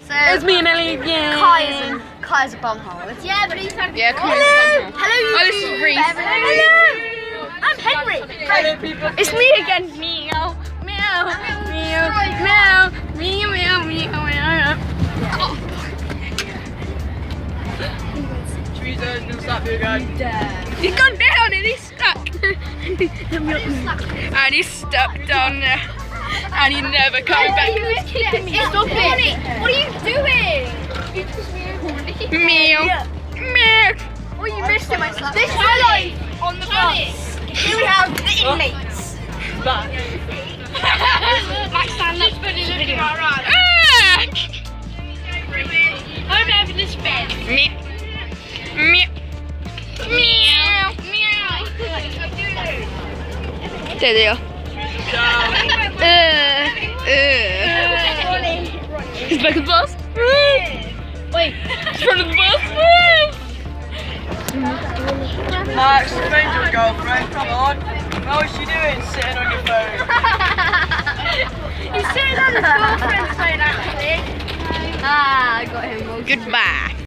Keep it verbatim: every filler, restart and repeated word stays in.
So It's me and Ellie again. Kai's a, Kai's a bumhole. Yeah, but he's had Yeah, come on. Hello, hello, YouTube. Oh, this is Reese. Hello, I'm Henry. Hello, people. It's me again. Meow, meow, meow, meow, meow, meow, meow, meow. Treason, don't stop you guys. He's gone down and he's stuck. And he's stuck down there. And he never comes back. Stop it! What are you doing? Meow, meow. Oh, you missed it, my son. This is on the bus. Here we have the inmates. Max, stand up. Video. Ah! I'm having this bed. Meow, meow, meow, meow. There they are. Uh, uh. He's back at the bus. Wait, he's front of the bus. Max, find your girlfriend, come on. How is she doing sitting on your phone? He's sitting on his girlfriend's phone, actually. Ah, I got him. Goodbye.